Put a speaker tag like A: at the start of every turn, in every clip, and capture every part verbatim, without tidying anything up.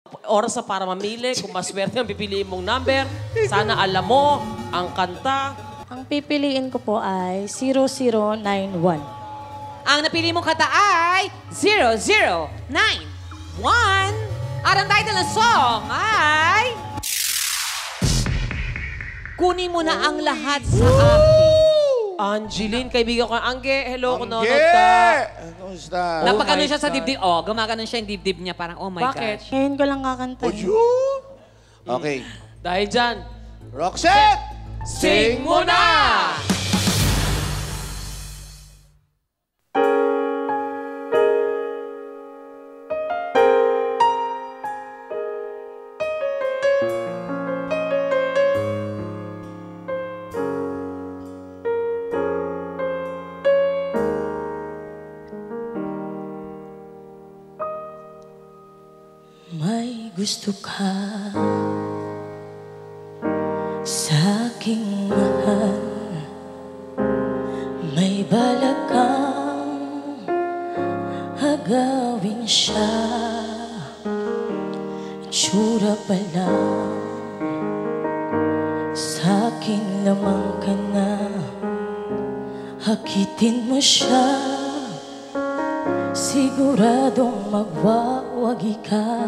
A: Oras na para mamili kung maswerte ang pipiliin mong number. Sana alam mo ang kanta.
B: Ang pipiliin ko po ay zero zero nine one.
C: Ang napili mong kanta ay zero zero nine one. At ang title ng song ay... Kunin mo na ang lahat sa akin.
A: Angeline, kaibigan ko. Angge, hello, kung
D: Angge!
A: nanonood ka.
D: Kumusta?
C: Napagano
A: my
C: siya sa
A: God.
C: dibdib. Oh, gumagano siya yung dibdib niya. Parang, oh my
A: Bakit?
C: gosh.
B: Ngayon ko lang kakanta.
D: Oh, yun? Okay.
A: Dahil dyan,
D: Roxette!
A: sing mo na!
B: May gusto ka sa aking mahal. May balak kang agawin siya. Itsura pa lang sa akin lamang ka na. Hakitin mo siya, siguradong magwawagi ka.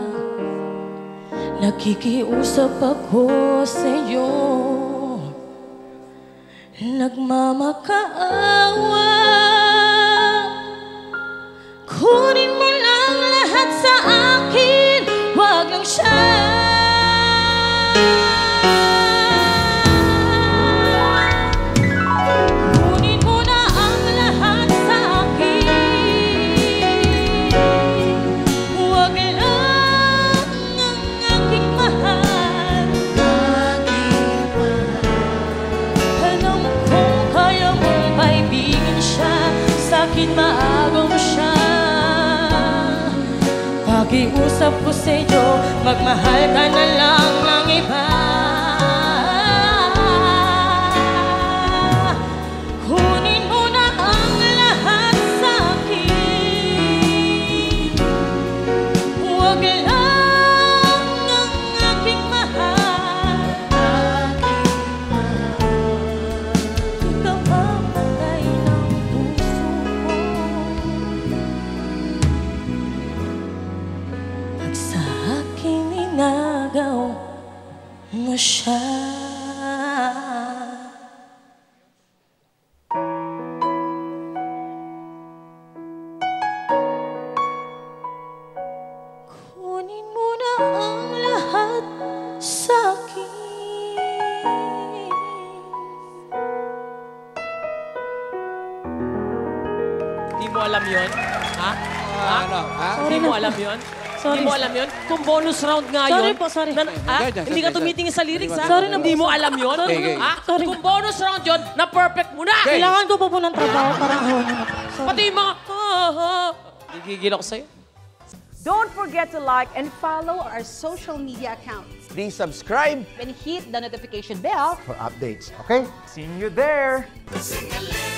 B: Nakikiusap ako sa'yo, nagmamakaawa. Kunin mo lang lahat sa akin, wag lang siya. Kunin mo na ang lahat sa akin, wag lang ang aking mahal. Alam kong kaya mong paibigin siya, sa'kin maagom siya. Pakiusap ko sa'yo, magmahal ka na lang ng iba. Kunin mo na ang lahat sa akin, wag lang ang aking mahal. Ikaw ang patay ng puso ko. Pag sa akin inagaw mo siya. Kunin mo na ang lahat sa akin.
A: Hindi mo alam yun? Ha? Ha?
D: Ano? Ha?
A: Hindi
B: Sorry
A: mo
B: na
A: alam
B: po.
A: yun?
B: Sorry.
A: Hindi mo alam yun? Kung bonus round nga yun.
B: Sorry po, sorry.
A: Na, ah,
D: Sorry,
A: hindi ka
D: sorry,
A: tumitingin sa lyrics, ha?
B: Sorry na po.
A: Hindi mo alam yun?
D: Okay, okay.
A: Ha?
B: Sorry.
A: Kung bonus round yun, na-perfect mo na!
D: Okay.
B: Kailangan ko po po ng trabaho para ahawan niyo na po. Sorry.
A: Pati yung mga... Ah, ah. Gigigil ako sa'yo.
E: Don't forget to like and follow our social media accounts
D: Please subscribe
E: and hit the notification bell.
D: for updates, okay?
F: Seeing you there.
G: Sing a